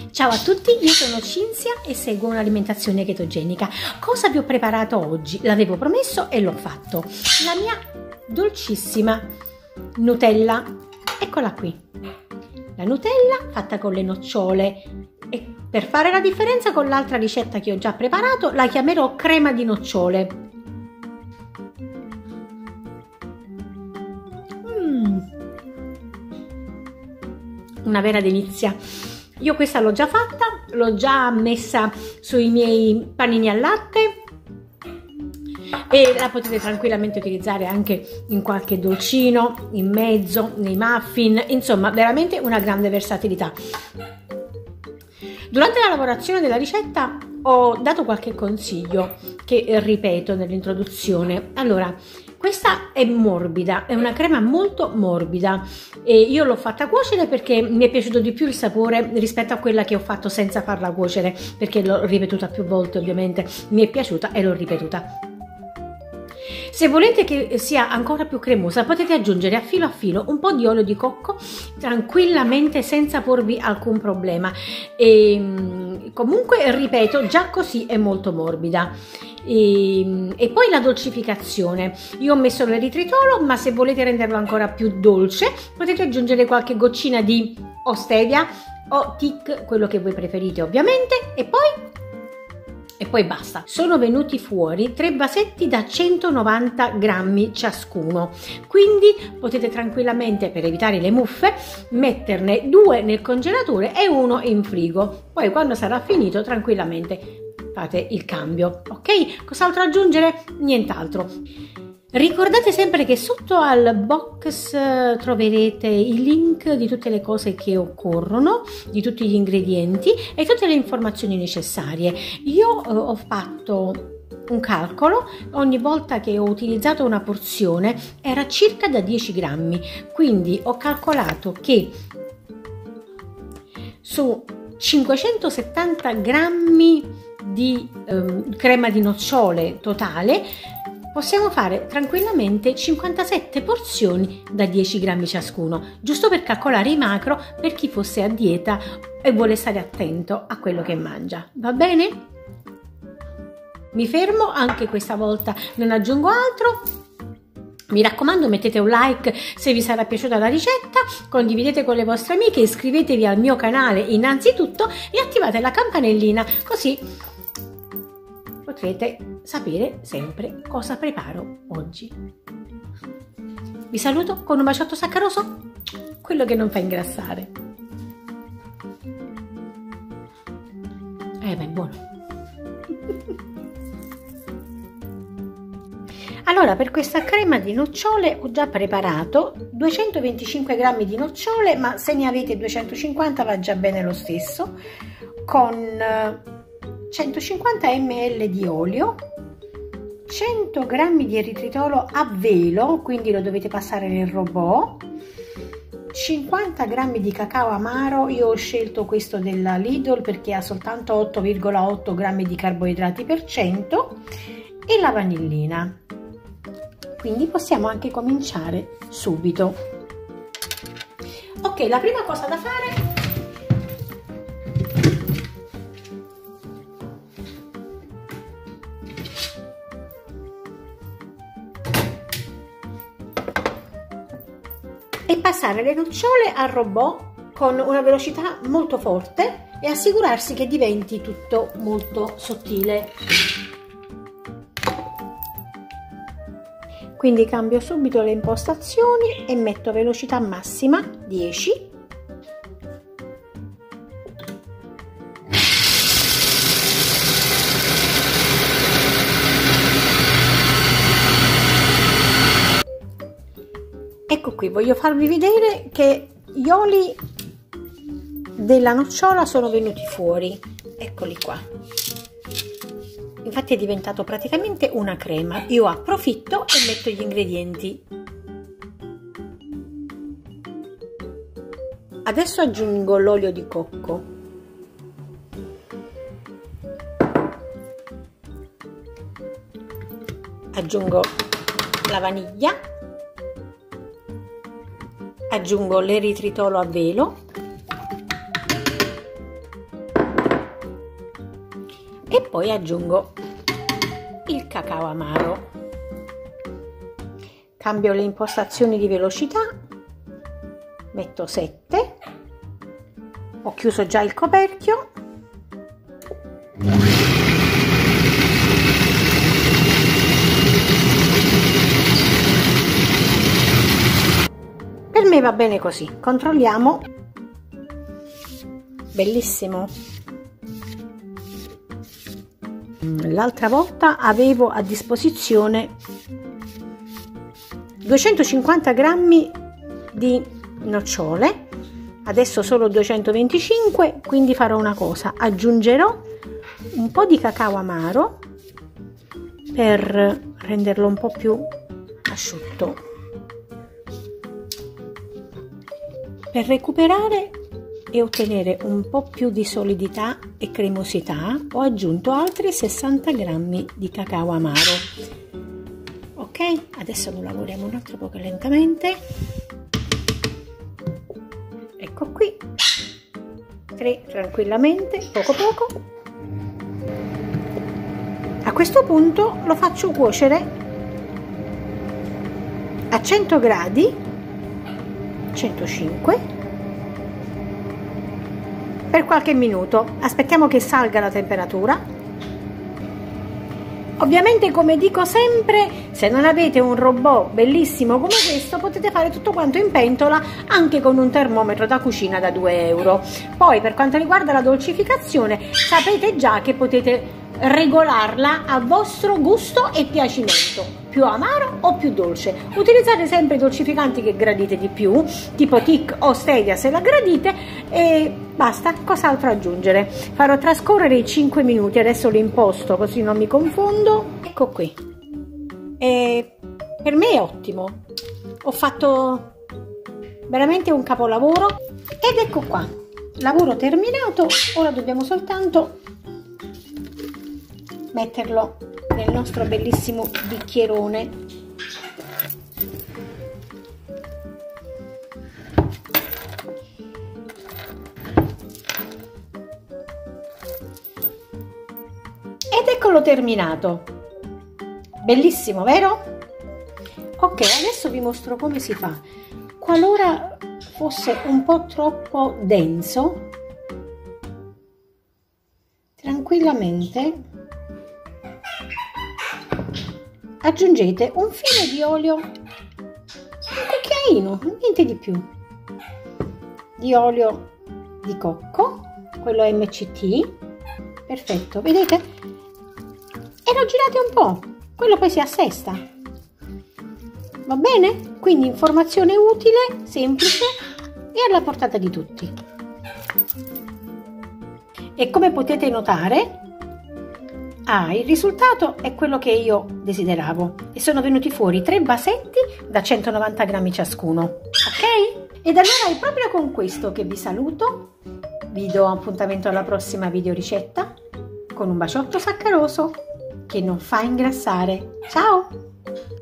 Ciao a tutti, io sono Cinzia e seguo un'alimentazione chetogenica. Cosa vi ho preparato oggi? L'avevo promesso e l'ho fatto. La mia dolcissima Nutella, eccola qui. La Nutella fatta con le nocciole e per fare la differenza con l'altra ricetta che ho già preparato la chiamerò crema di nocciole. Una vera delizia. Io questa l'ho già fatta, l'ho già messa sui miei panini al latte e la potete tranquillamente utilizzare anche in qualche dolcino, in mezzo, nei muffin, insomma veramente una grande versatilità. Durante la lavorazione della ricetta ho dato qualche consiglio che ripeto nell'introduzione. Allora, questa è morbida, è una crema molto morbida e io l'ho fatta cuocere perché mi è piaciuto di più il sapore rispetto a quella che ho fatto senza farla cuocere, perché l'ho ripetuta più volte, ovviamente mi è piaciuta e l'ho ripetuta. Se volete che sia ancora più cremosa potete aggiungere a filo un po' di olio di cocco tranquillamente senza porvi alcun problema e comunque ripeto, già così è molto morbida. E poi la dolcificazione, io ho messo l'eritritolo, ma se volete renderlo ancora più dolce potete aggiungere qualche goccina di o stevia o tic, quello che voi preferite ovviamente, e poi basta. Sono venuti fuori 3 vasetti da 190 grammi ciascuno, quindi potete tranquillamente, per evitare le muffe, metterne 2 nel congelatore e 1 in frigo, poi quando sarà finito tranquillamente fate il cambio. Ok? Cos'altro aggiungere? Nient'altro. Ricordate sempre che sotto al box troverete i link di tutte le cose che occorrono, di tutti gli ingredienti e tutte le informazioni necessarie. Io ho fatto un calcolo, ogni volta che ho utilizzato una porzione era circa da 10 grammi, quindi ho calcolato che su 570 grammi di crema di nocciole totale possiamo fare tranquillamente 57 porzioni da 10 grammi ciascuno, giusto per calcolare i macro per chi fosse a dieta e vuole stare attento a quello che mangia. Va bene? Mi fermo, anche questa volta non aggiungo altro. Mi raccomando, mettete un like se vi sarà piaciuta la ricetta, condividete con le vostre amiche, iscrivetevi al mio canale innanzitutto e attivate la campanellina, così potrete sapere sempre cosa preparo oggi. Vi saluto con un baciotto saccaroso, quello che non fa ingrassare. Beh, buono. Allora, per questa crema di nocciole ho già preparato 225 grammi di nocciole, ma se ne avete 250 va già bene lo stesso, con 150 ml di olio, 100 grammi di eritritolo a velo, quindi lo dovete passare nel robot, 50 grammi di cacao amaro, io ho scelto questo della Lidl perché ha soltanto 8,8 grammi di carboidrati per cento, e la vanillina. Quindi possiamo anche cominciare subito. Ok, la prima cosa da fare è passare le nocciole al robot con una velocità molto forte e assicurarsi che diventi tutto molto sottile. Quindi cambio subito le impostazioni e metto velocità massima 10. Ecco qui, voglio farvi vedere che gli oli della nocciola sono venuti fuori, eccoli qua. Infatti è diventato praticamente una crema. Io approfitto e metto gli ingredienti. Adesso aggiungo l'olio di cocco. Aggiungo la vaniglia. Aggiungo l'eritritolo a velo poi aggiungo il cacao amaro. Cambio le impostazioni di velocità, metto 7, ho chiuso già il coperchio. Per me va bene così, controlliamo. Bellissimo. L'altra volta avevo a disposizione 250 grammi di nocciole, adesso solo 225, quindi farò una cosa: aggiungerò un po' di cacao amaro per renderlo un po' più asciutto. Per recuperare e ottenere un po' più di solidità e cremosità ho aggiunto altri 60 grammi di cacao amaro. Ok, adesso lo lavoriamo un altro po' lentamente. Ecco qui, 3 tranquillamente, poco poco. A questo punto lo faccio cuocere a 100 gradi, 105, per qualche minuto. Aspettiamo che salga la temperatura. Ovviamente, come dico sempre, se non avete un robot bellissimo come questo, potete fare tutto quanto in pentola anche con un termometro da cucina da 2 euro. Poi, per quanto riguarda la dolcificazione, sapete già che potete regolarla a vostro gusto e piacimento, più amaro o più dolce. Utilizzate sempre i dolcificanti che gradite di più, tipo TIC o Stevia se la gradite, e basta. Cos'altro aggiungere? Farò trascorrere i 5 minuti, adesso lo imposto così non mi confondo. Ecco qui, e per me è ottimo, ho fatto veramente un capolavoro ed ecco qua, lavoro terminato. Ora dobbiamo soltanto metterlo nel nostro bellissimo bicchierone. Ed eccolo terminato. Bellissimo, vero? Ok, adesso vi mostro come si fa. Qualora fosse un po' troppo denso, tranquillamente aggiungete un filo di olio, un cucchiaino, niente di più, di olio di cocco, quello MCT, perfetto, vedete? E lo girate un po', quello poi si assesta, va bene? Quindi informazione utile, semplice e alla portata di tutti. E come potete notare, il risultato è quello che io desideravo e sono venuti fuori 3 vasetti da 190 grammi ciascuno, ok? Ed allora è proprio con questo che vi saluto, vi do appuntamento alla prossima video ricetta con un baciotto saccaroso che non fa ingrassare. Ciao!